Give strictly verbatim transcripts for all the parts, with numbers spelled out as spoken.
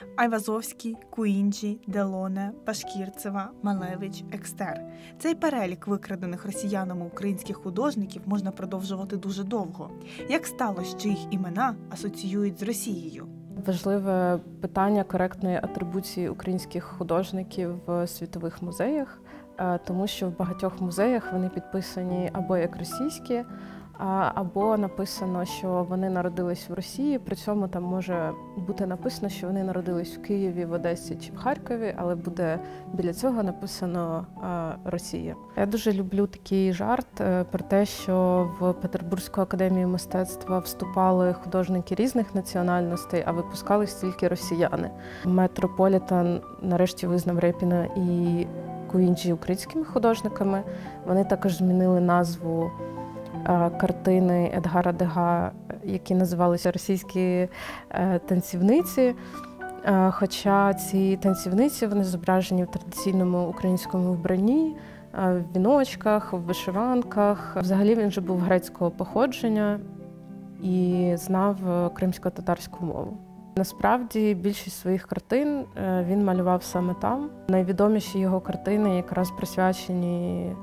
Айвазовський, Куінджі, Делоне, Башкірцева, Малевич, Екстер. Цей перелік викрадених росіянами українських художників можна продовжувати дуже довго. Як сталося, що їх імена асоціюють з Росією? Важливе питання коректної атрибуції українських художників в світових музеях, тому що в багатьох музеях вони підписані або як російські, або написано, що вони народились в Росії, при цьому там може бути написано, що вони народились в Києві, в Одесі чи в Харкові, але буде біля цього написано Росія. Я дуже люблю такий жарт про те, що в Петербурзьку академію мистецтва вступали художники різних національностей, а випускались тільки росіяни. Метрополітен нарешті визнав Рєпіна і Куінджі українськими художниками. Вони також змінили назву картини Едгара Дега, які називалися «Російські танцівниці». Хоча ці танцівниці, вони зображені в традиційному українському вбранні, в віночках, в вишиванках. Взагалі він же був грецького походження і знав кримсько-татарську мову. Насправді, більшість своїх картин він малював саме там. Найвідоміші його картини якраз присвячені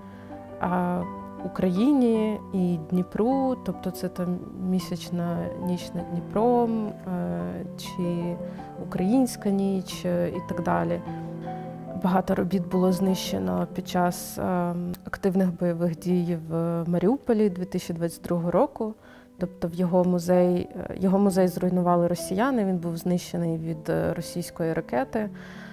Україні і Дніпру, тобто це там «Місячна ніч над Дніпром» чи «Українська ніч» і так далі. Багато робіт було знищено під час активних бойових дій в Маріуполі дві тисячі двадцять другого року. Тобто в його музей, його музей зруйнували росіяни, він був знищений від російської ракети.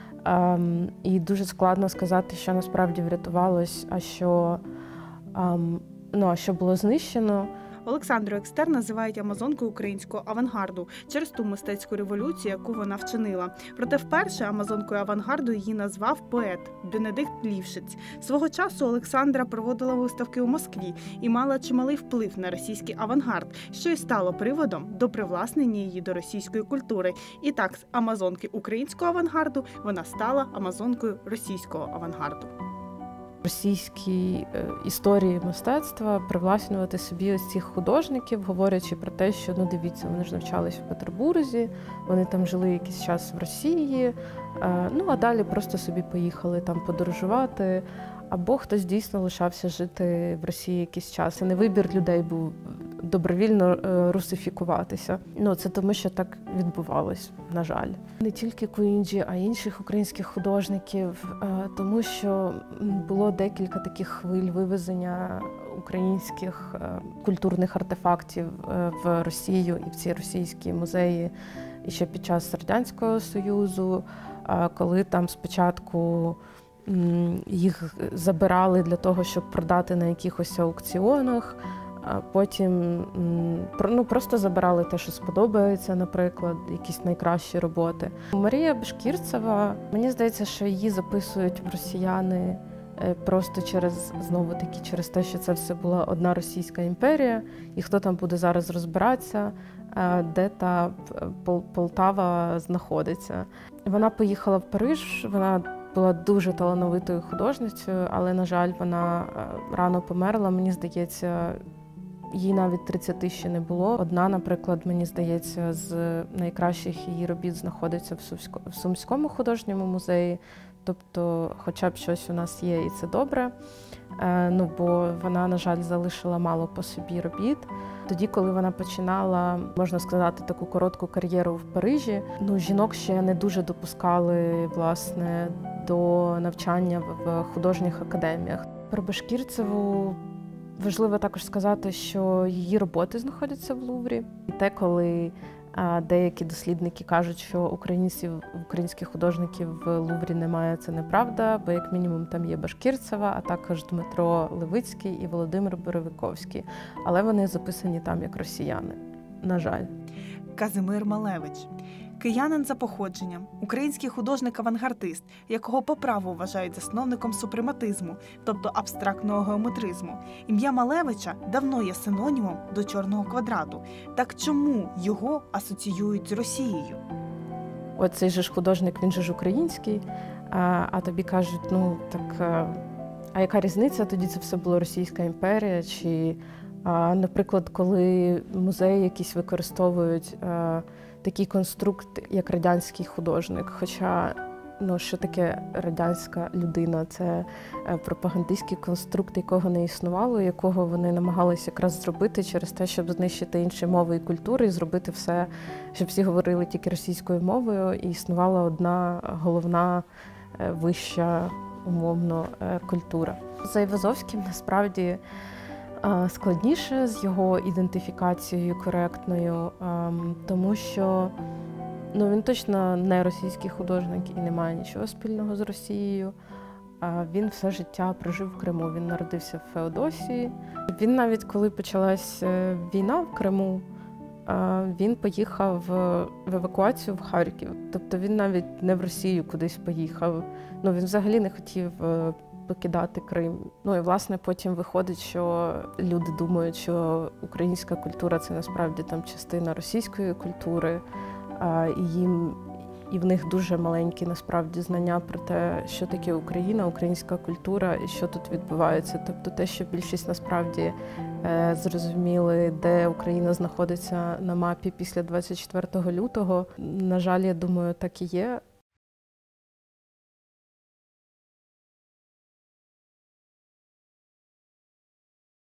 І дуже складно сказати, що насправді врятувалось, а що Um, ну, а що було знищено. Олександру Екстер називають амазонкою українського авангарду через ту мистецьку революцію, яку вона вчинила. Проте вперше амазонкою авангарду її назвав поет Бенедикт Лівшиц. Свого часу Олександра проводила виставки у Москві і мала чималий вплив на російський авангард, що й стало приводом до привласнення її до російської культури. І так, з амазонки українського авангарду вона стала амазонкою російського авангарду. Російській історії мистецтва привласнювати собі ось цих художників, говорячи про те, що, ну дивіться, вони ж навчались в Петербурзі, вони там жили якийсь час в Росії, ну а далі просто собі поїхали там подорожувати, або хтось дійсно лишався жити в Росії якийсь час. І не вибір людей був добровільно русифікуватися. Ну, це тому, що так відбувалось, на жаль. Не тільки Куінджі, а й інших українських художників, тому що було декілька таких хвиль вивезення українських культурних артефактів в Росію і в ці російські музеї і ще під час Радянського Союзу, коли там спочатку їх забирали для того, щоб продати на якихось аукціонах, а потім ну, просто забирали те, що сподобається, наприклад, якісь найкращі роботи. Марія Башкірцева, мені здається, що її записують в росіяни просто через, знову-таки, через те, що це все була одна Російська імперія, і хто там буде зараз розбиратися, де та Полтава знаходиться. Вона поїхала в Париж, вона була дуже талановитою художницею, але, на жаль, вона рано померла, мені здається, їй навіть тридцяти ще не було. Одна, наприклад, мені здається, з найкращих її робіт знаходиться в Сумському художньому музеї. Тобто, хоча б щось у нас є, і це добре. Ну, бо вона, на жаль, залишила мало по собі робіт. Тоді, коли вона починала, можна сказати, таку коротку кар'єру в Парижі, ну, жінок ще не дуже допускали, власне, до навчання в художніх академіях. Про Башкірцеву важливо також сказати, що її роботи знаходяться в Луврі. І те, коли деякі дослідники кажуть, що українців, українських художників в Луврі немає, це неправда, бо як мінімум там є Башкірцева, а також Дмитро Левицький і Володимир Боровиковський. Але вони записані там як росіяни, на жаль. Казимир Малевич. Киянин за походженням, український художник-авангардист, якого по праву вважають засновником супрематизму, тобто абстрактного геометризму. Ім'я Малевича давно є синонімом до чорного квадрату. Так чому його асоціюють з Росією? Оцей же ж художник, він же ж український, а, а тобі кажуть, ну так, а яка різниця, тоді це все була Російська імперія, чи, а, наприклад, коли музеї якісь використовують а, такий конструкт, як радянський художник. Хоча, ну, що таке радянська людина? Це пропагандистський конструкт, якого не існувало, якого вони намагалися якраз зробити через те, щоб знищити інші мови і культури, і зробити все, щоб всі говорили тільки російською мовою, і існувала одна головна, вища, умовно, культура. За Айвазовським, насправді, складніше з його ідентифікацією коректною, тому що ну, він точно не російський художник і не має нічого спільного з Росією. Він все життя прожив в Криму, він народився в Феодосії. Він навіть, коли почалась війна в Криму, він поїхав в евакуацію в Харків. Тобто він навіть не в Росію кудись поїхав. Ну, він взагалі не хотів покидати Крим. Ну і, власне, потім виходить, що люди думають, що українська культура – це насправді там частина російської культури, і їм і в них дуже маленькі насправді знання про те, що таке Україна, українська культура і що тут відбувається. Тобто те, що більшість насправді зрозуміли, де Україна знаходиться на мапі після двадцять четвертого лютого, на жаль, я думаю, так і є.